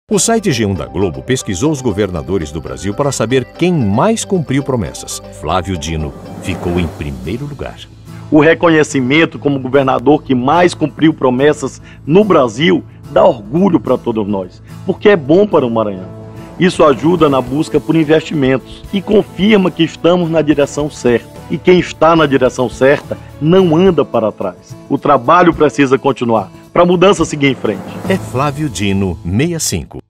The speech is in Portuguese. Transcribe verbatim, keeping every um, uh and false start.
O site G um da Globo pesquisou os governadores do Brasil para saber quem mais cumpriu promessas. Flávio Dino ficou em primeiro lugar. O reconhecimento como governador que mais cumpriu promessas no Brasil dá orgulho para todos nós, porque é bom para o Maranhão. Isso ajuda na busca por investimentos e confirma que estamos na direção certa. E quem está na direção certa não anda para trás. O trabalho precisa continuar para a mudança seguir em frente. É Flávio Dino, sessenta e cinco.